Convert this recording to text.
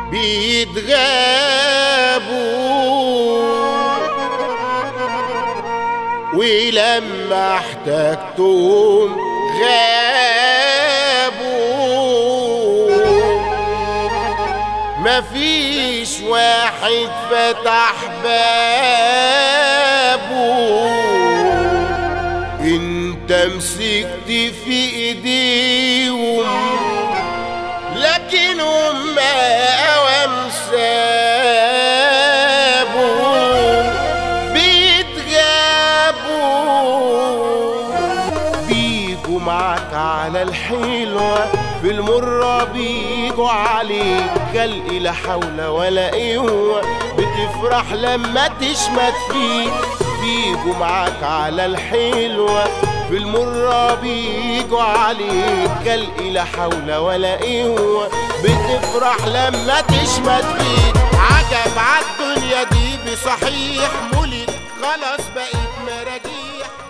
بيتغابوا، ولما احتجتهم غابوا. مفيش واحد فتح بابه، انت مسكت في ايديهم لكن هم اوام سابوا. بيتغابوا، بيجوا معاك على الحلوة، في المرة بيجوا عليك كالقي لا حول ولا قوة. بتفرح لما تشمت فيك، بيجوا معاك على الحلوة، في المرة بيجوا عليك كالقي لا حول ولا قوة. بتفرح لما تشمت فيك. عجب عالدنيا دي بصحيح، مولد خلاص بقيت مراجيح.